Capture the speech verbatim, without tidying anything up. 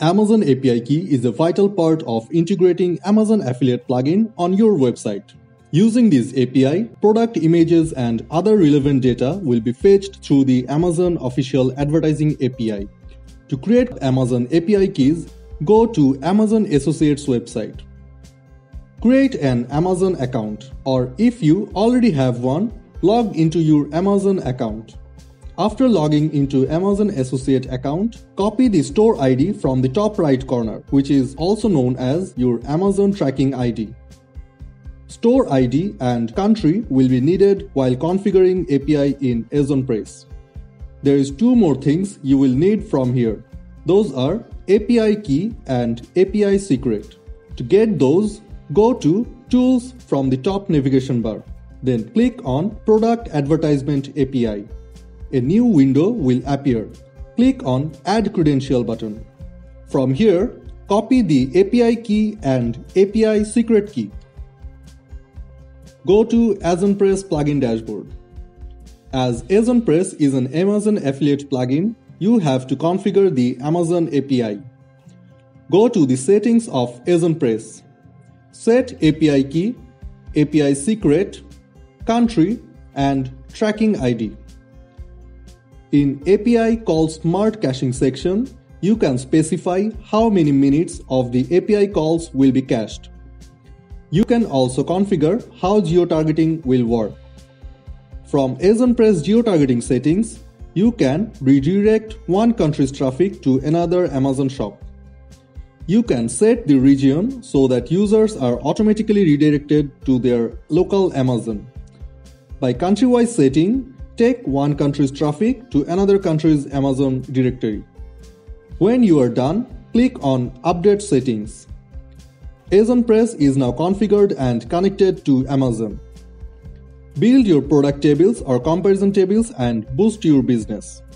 Amazon A P I key is a vital part of integrating Amazon affiliate plugin on your website. Using this A P I, product images and other relevant data will be fetched through the Amazon official advertising A P I. To create Amazon A P I keys, go to Amazon Associates website. Create an Amazon account, or if you already have one, log into your Amazon account. After logging into Amazon Associate account, copy the store I D from the top right corner, which is also known as your Amazon tracking I D. Store I D and country will be needed while configuring A P I in AzonPress. There is two more things you will need from here. Those are A P I key and A P I secret. To get those, go to Tools from the top navigation bar. Then click on Product Advertisement A P I. A new window will appear. Click on Add Credential button. From here, copy the A P I key and A P I secret key. Go to AzonPress plugin dashboard. As AzonPress is an Amazon affiliate plugin, you have to configure the Amazon A P I. Go to the settings of AzonPress. Set A P I key, A P I secret, country, and tracking I D. In A P I call smart caching section, you can specify how many minutes of the A P I calls will be cached. You can also configure how geotargeting will work. From AzonPress geotargeting settings, you can redirect one country's traffic to another Amazon shop. You can set the region so that users are automatically redirected to their local Amazon. By country-wise setting, take one country's traffic to another country's Amazon directory. When you are done, click on Update Settings. AzonPress is now configured and connected to Amazon. Build your product tables or comparison tables and boost your business.